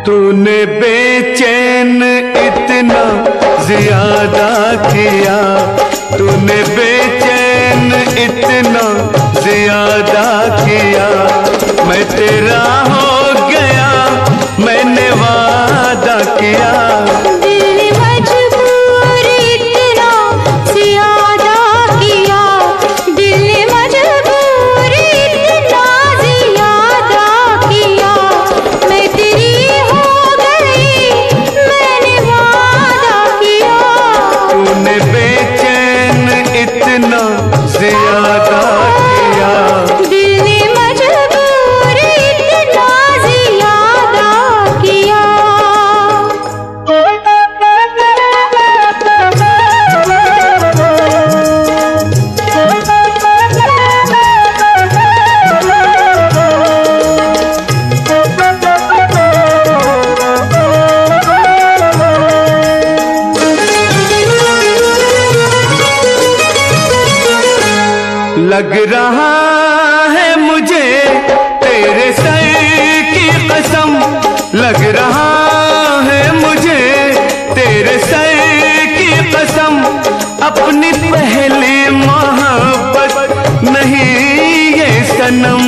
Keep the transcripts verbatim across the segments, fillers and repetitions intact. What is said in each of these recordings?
तूने बेचैन इतना ज्यादा किया, तूने बेचैन इतना ज्यादा किया, मैं तेरा हो गया, मैंने वादा किया। लग रहा है मुझे तेरे सर की कसम, लग रहा है मुझे तेरे सर की कसम, अपनी पहली मोहब्बत नहीं ये सनम।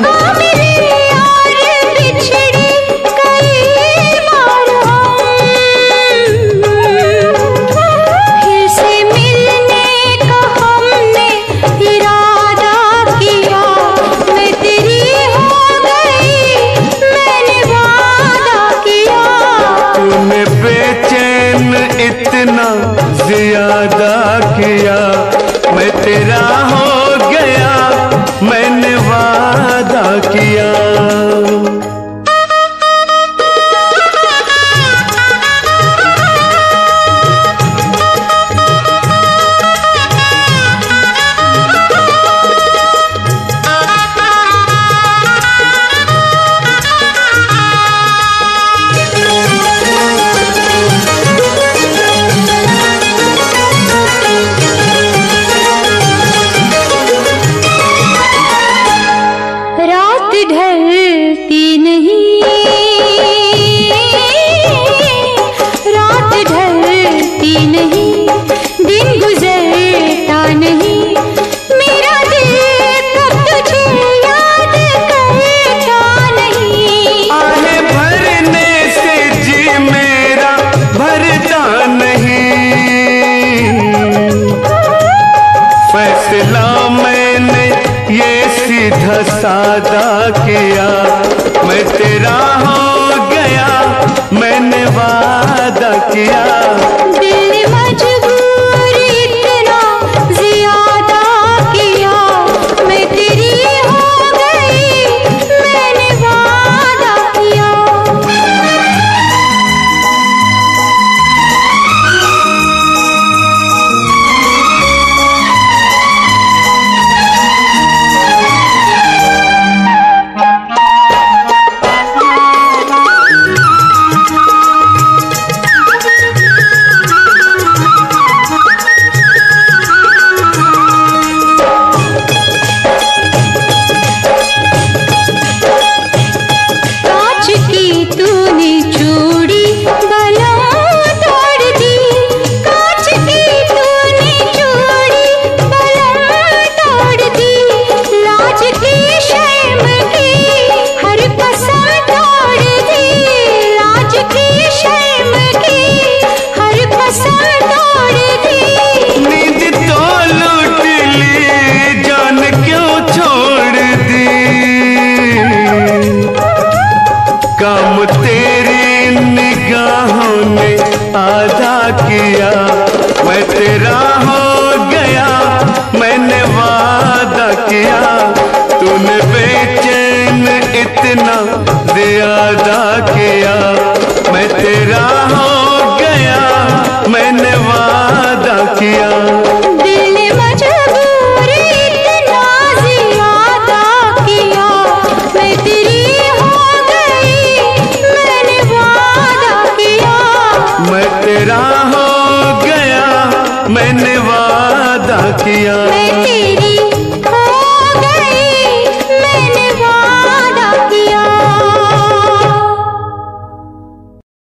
इतना ज्यादा किया, मैं तेरा हो गया, मैंने वादा किया। ढलती नहीं, रात ढलती नहीं, दिन गुजरता नहीं, मेरा दिल कब तुझे याद करता नहीं। आहें भरने से जी मेरा भरता नहीं, फैसला मैंने ये सीधा सादा किया, मैं तेरा हो गया, मैंने वादा किया। दिल मजबूर इतना ज्यादा किया, मैं तेरी हो गई, मैंने वादा किया। काम तेरी निगाहों ने आधा किया, मैं तेरा हो गया, मैंने वादा किया। तूने बेचैन इतना ज्यादा किया, मैं तेरा हो गया, मैंने वादा किया। मैं तेरा हो गया, मैंने वादा किया।